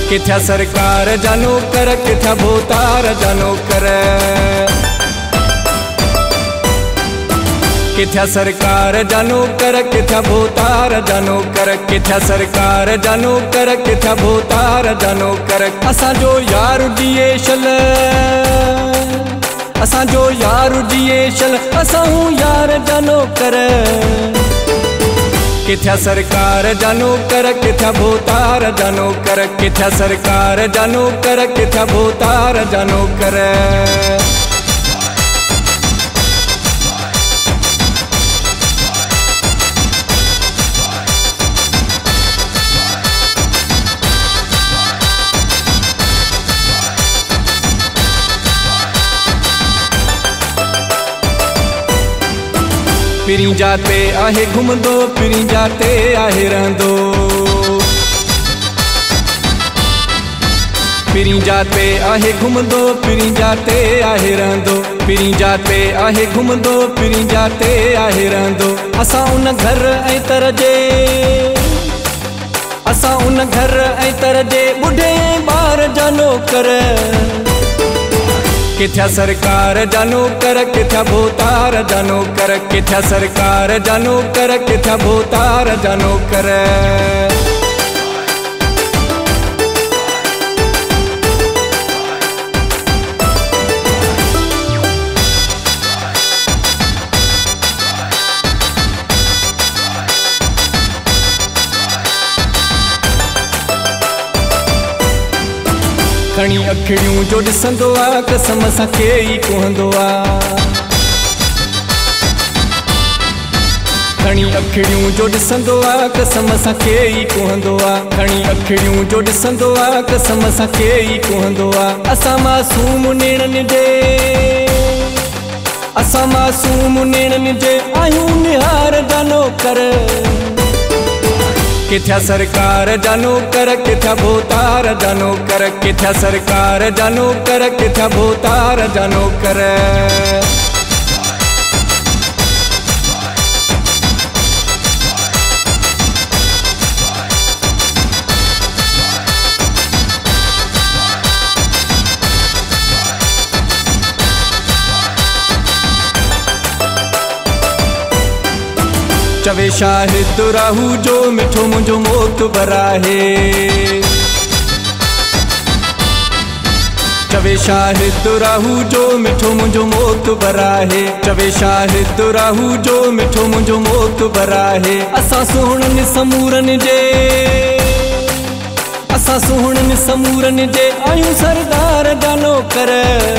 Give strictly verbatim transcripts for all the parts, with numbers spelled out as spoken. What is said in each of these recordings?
किथ्या सरकार जानो कर, किथ्या भोतार जानो कर। किथ्या सरकार जानो कर, किथ्या भोतार जानो कर। किथ्या सरकार जानो कर, किथ्या भोतार जानो कर। असां जो यार दिए शल, असां जो यार दिए शल, असां हूँ यार जानो कर। किथ्या सरकार जानो कर, किथ्या भोतार जानो कर। किथ्या सरकार जानो कर, किथ्या भोतार जानो कर। पिरी जाते आहे घुमंदो, पिरी जाते आहे रहंदो। पिरी जाते आहे घुमंदो, पिरी जाते आहे रहंदो। पिरी जाते आहे घुमंदो, पिरी जाते आहे रहंदो। असां उन घर ऐं तर जे, असां उन घर ऐं तर जे बुढ़े ॿार जानो कर। किथ्या सरकार जानो कर, किथ्या भोतार जानो कर। किथ्या सरकार जानो कर, किथ्या भोतार जानो कर। खणी अखिड़ियूं जो ॾिसंदो आ, कसम सां केई कुहंदो आ। खणी अखिड़ियूं जो ॾिसंदो आ, कसम सां केई कुहंदो आ। खणी अखिड़ियूं जो ॾिसंदो आ, कसम सां केई कुहंदो आ। असां मासूम नेणनि जे, असां मासूम नेणनि जे आहियूं निहार जानो कर। किथ्या सरकार जानो कर, किथ्या भोतार जानो कर। किथ्या सरकार जानो कर, किथ्या भोतार जानो कर। चवे शाहिद राहू जो मिठो मुझो मोत बराहे। चवे शाहिद राहू जो मिठो मुझो मोत बराहे। चवे शाहिद राहू जो मिठो मुझो मोत बराहे। असां सुहणनि समूरन जे, असां सुहणनि समूरन जे आयूं सरदार जानो कर।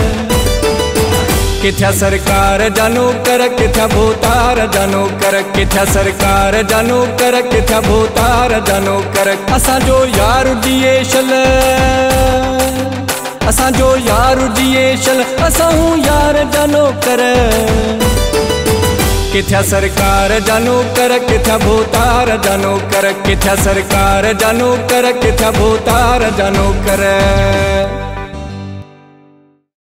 किथ्या सरकार जानो कर, किथ्या भोतार जानो कर। किथ्या सरकार जानो कर, किथ्या भोतार जानो कर। असां जो यार दिए शल, असां जो यार दिए शल, असां हूँ यार जानो कर। किथ्या सरकार जानो कर, किथ्या भोतार जानो कर। किथ्या सरकार जानो कर, किथ्या भोतार जानो कर।